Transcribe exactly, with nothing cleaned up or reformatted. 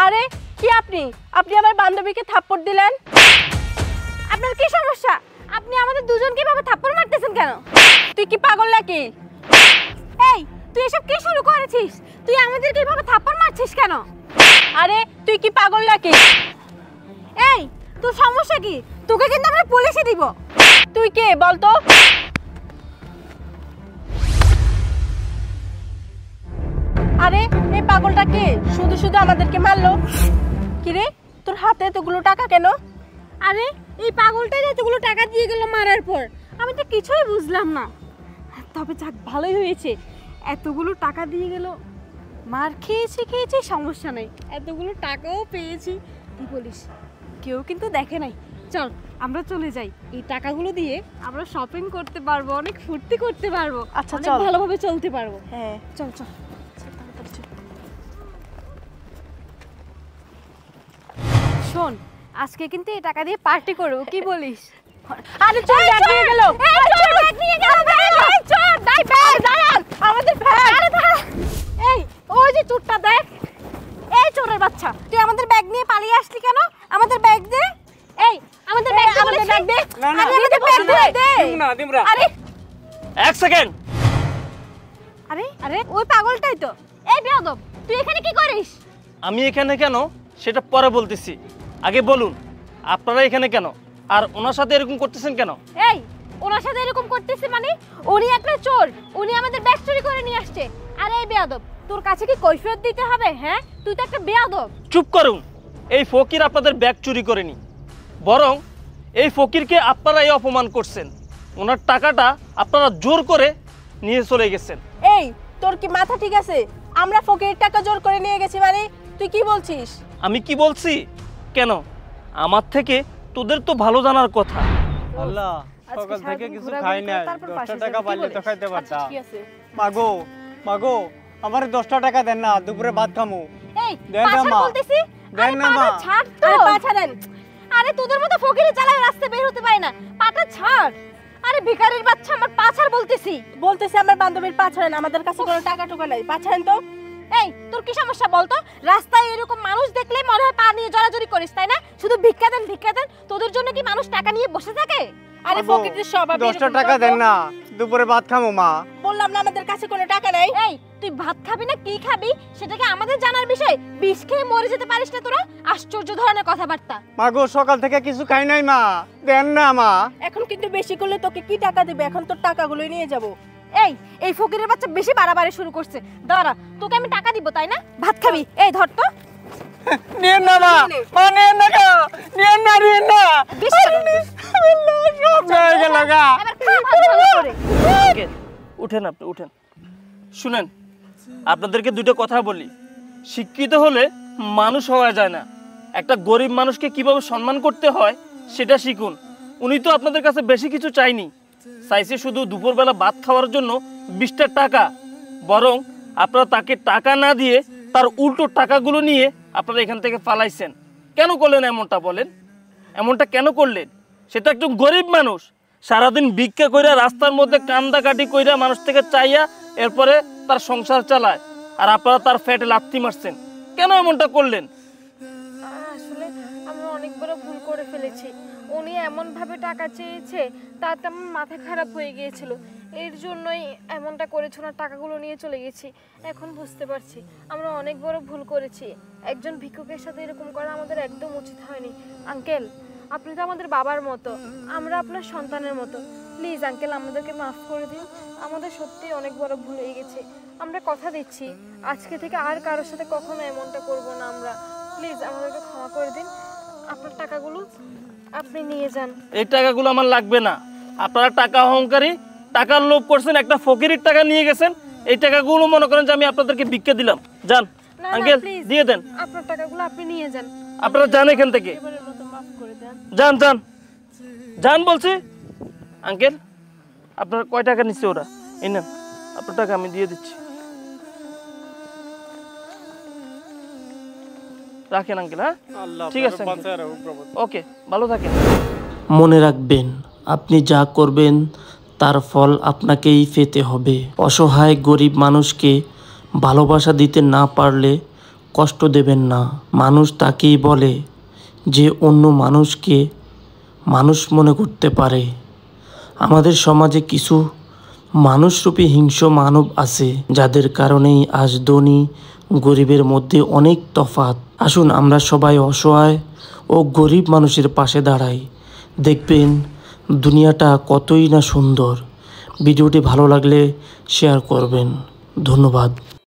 আরে কি আপনি আপনি আমার বান্ধবীকে থাপ্পড় দিলেন? আপনার কি সমস্যা? আপনি আমাদের দুজনকে এভাবে থাপ্পড় মারতেছেন কেন? তুই কি পাগল নাকি? এই তুই এসব কি শুরু করেছিস? তুই আমাদেরকে এভাবে থাপ্পড় মারছিস কেন? আরে তুই কি পাগল নাকি? এই তোর সমস্যা কি? তোকে কিন্তু আমরা পুলিশে দিব। তুই কে বলতো? আরে এই পাগলটা কে? শুধু শুধু আমাদেরকে মারলো। কি রে তোর হাতে এতগুলো টাকা কেন? আরে এই পাগলটাই এতগুলো টাকা দিয়ে গেল মারার পর, আমি তো কিছুই বুঝলাম না। তবে যাক ভালোই হয়েছে, এতগুলো টাকা দিয়ে গেল। মার খেয়েছি খেয়েছি সমস্যা নেই, এতগুলো টাকাও পেয়েছি। কি বলিস? কেউ কিন্তু দেখে নাই। চল আমরা চলে যাই, এই টাকাগুলো দিয়ে আমরা শপিং করতে পারবো, অনেক ফুর্তি করতে পারবো, আচ্ছা অনেক চল, ভালোভাবে চলতে পারবো। হ্যাঁ চল চল। শোন, আজকে কিন্তু এই টাকা দিয়ে পার্টি করব, কি বলিস? আরে চল ব্যাগ নিয়ে গেল। এই চল ব্যাগ নিয়ে গেল। এই চল দাই ব্যাগ দাঁড়ান, আমাদের ব্যাগ। আরে দাঁড়া। এই ওই যে চোরটা দেখ। এই চোরের বাচ্চা, তুই আমাদের ব্যাগ নিয়ে পালিয়ে আসলি কেন? আমাদের ব্যাগ দে। এই আমাদের ব্যাগ দে, আমাদের ব্যাগ দে। না না আমাদের ব্যাগ দে দে। দিম না দিমরা। আরে এক সেকেন্ড। আরে আরে ওই পাগলটাই তো। এই বেয়াদব, তুই এখানে কি করিস? আমি এখানে কেন সেটা পরে বলতেছি, আগে বলুন আপনারা এখানে কেন আর ওনার সাথে এরকম করতেছেন কেন? এই ওনার সাথে এরকম করতেছে মানে? উনি একটা চোর, উনি আমাদের ব্যাগ চুরি করে নিয়ে আসছে। আর এই বেয়াদব, তোর কাছে কি কৈফিয়ত দিতে হবে? হ্যাঁ তুই তো একটা বেয়াদব। চুপ করুন, এই ফকির আপনাদের ব্যাগ চুরি করেনি, বরং এই ফকিরকে আপনারাই অপমান করছেন। ওনার টাকাটা আপনারা জোর করে নিয়ে চলে গেছেন। এই তোর কি মাথা ঠিক আছে? আমরা ফকিরের টাকা জোর করে নিয়ে গেছি মানে? তুই কি বলছিস? আমি কি বলছি? কেন, আমার থেকে তোদের তো ভালো জানার কথা। আল্লাহ সকাল থেকে কিছু খাই না, দশটা টাকা পাইলে তো খাইতে পারতাম। ঠিক আছে মাগো মাগো আমার দশটা টাকা দেন না, দুপুরে ভাত খামু। এই দেন না পাছার মা, বলতেছি। দেন আরে না মা। পাটা ছাড় তো। আরে পা ছাড়েন। আরে তোদের মতো ফকিরে চালায় রাস্তায় বের হতে পারে না, পাটা ছাড়। আরে ভিখারির বাচ্চা, আমার পাছার বলতেছি। বলতেছে আমার বান্ধবীর পা ছাড়েন, আমাদের কাছে কোনো টাকা টুকা নাই, পা ছাড়েন তো। এই তোর কি সমস্যা বলতো? রাস্তায় এরকম মানুষ দেখলে মনে হয় পা নিয়ে জড়াজড়ি করিস, তাই না? শুধু ভিক্ষা দেন ভিক্ষা দেন। তোদের জন্য কি মানুষ টাকা নিয়ে বসে থাকে? আরে মাগো, ফকিরদের স্বভাব দশটা এরকম, টাকা চল তো। দেন না, দুপুরে ভাত খামু মা। বললাম না আমাদের কাছে কোনো টাকা নাই। এই তুই ভাত খাবি না কি খাবি সেটা কি আমাদের জানার বিষয়? বিষ খেয়ে মরে যেতে পারিস না তোরা? আশ্চর্য ধরনের কথাবার্তা। মাগো সকাল থেকে কিছু খাই নাই মা, দেন না মা। এখন কিন্তু বেশি করলে তোকে কি টাকা দিবে? এখন তোর টাকাগুলোই নিয়ে যাব। এই এই ফকিরের বাচ্চা বেশি বাড়াবাড়ি শুরু করছে। দাঁড়া, তোকে আমি টাকা দিব তাই না? ভাত খাবি? এই ধর তো। নিয়েন না মা, মা নিয়েন না গো, নিয়েন না নিয়েন না। আল্লাহ সব হয়ে গেল গা। এবার খা ভাত ভালো করে। আঙ্কেল, উঠেন, আপনি উঠেন। শুনেন, আপনাদেরকে দুটো কথা বলি। শিক্ষিত হলে মানুষ হওয়া যায় না, একটা গরিব মানুষকে কিভাবে সম্মান করতে হয় সেটা শিখুন। উনি তো আপনাদের কাছে বেশি কিছু চাইনি, চাইছে শুধু দুপুরবেলা ভাত খাওয়ার জন্য বিশটা টাকা। বরং আপনারা তাকে টাকা না দিয়ে তার উল্টো টাকাগুলো নিয়ে আপনারা এখান থেকে পালাইছেন। কেন করলেন এমনটা বলেন? এমনটা কেন করলেন? সে তো একজন গরিব মানুষ, সারাদিন ভিক্ষা কইরা রাস্তার মধ্যে কান্দাকাটি কইরা মানুষ থেকে চাইয়া এরপরে তার সংসার চালায়, আর আপনারা তার ফ্যাটে লাথি মারছেন। কেন এমনটা করলেন? আসলে আমরা অনেক বড় ভুল করে ফেলেছি। উনি এমন ভাবে টাকা চেয়েছে তাতে আমার মাথা খারাপ হয়ে গিয়েছিল, এর জন্যই এমনটা করেছে। ওনার টাকাগুলো নিয়ে চলে গেছি। এখন বুঝতে পারছি আমরা অনেক বড় ভুল করেছি। একজন ভিক্ষুকের সাথে এরকম করা আমাদের একদম উচিত হয়নি। আঙ্কেল, আপনি তো আমাদের বাবার মতো, আমরা আপনার সন্তানের মতো। প্লিজ আঙ্কেল, আমাদেরকে মাফ করে দিন। আমাদের সত্যি অনেক বড় ভুল হয়ে গেছে। আমরা কথা দিচ্ছি আজকে থেকে আর কারোর সাথে কখনো এমনটা করব না আমরা। প্লিজ আমাদেরকে ক্ষমা করে দিন। আপনার টাকাগুলো আপনি নিয়ে যান। এই টাকাগুলো আমার লাগবে না। আপনারা টাকা অহংকারী, টাকার লোভ করছেন, একটা ফকিরের টাকা নিয়ে গেছেন। এই টাকাগুলো মনে করেন যে আমি আপনাদেরকে ভিক্ষা দিলাম। যান না, আঙ্কেল, please, দিয়ে দেন। আপনার টাকাগুলো আপনি নিয়ে যান। আপনারা যান এখান থেকে, এবারের মতো মাফ করে দেন। যান যান যান বলছি। আঙ্কেল, আপনার কয় টাকা নিচ্ছে ওরা? এই নেন, আপনার টাকা আমি দিয়ে দিচ্ছি। রাখেন আঙ্কেল। হ্যাঁ, আল্লাহ ঠিক আছে বাঁচায় রাখুক প্রভু। ওকে, ভালো থাকেন। মনে রাখবেন, আপনি যা করবেন তার ফল আপনাকেই পেতে হবে। অসহায় গরিব মানুষকে ভালোবাসা দিতে না পারলে কষ্ট দেবেন না। মানুষ তাকেই বলে যে অন্য মানুষকে মানুষ মনে করতে পারে। আমাদের সমাজে কিছু মানুষরূপী হিংস্র মানব আছে, যাদের কারণেই আজ ধনী গরিবের মধ্যে অনেক তফাৎ। আসুন আমরা সবাই অসহায় ও গরিব মানুষের পাশে দাঁড়াই। দেখবেন দুনিয়াটা কতই না সুন্দর। ভিডিওটি ভালো লাগলে শেয়ার করবেন। ধন্যবাদ।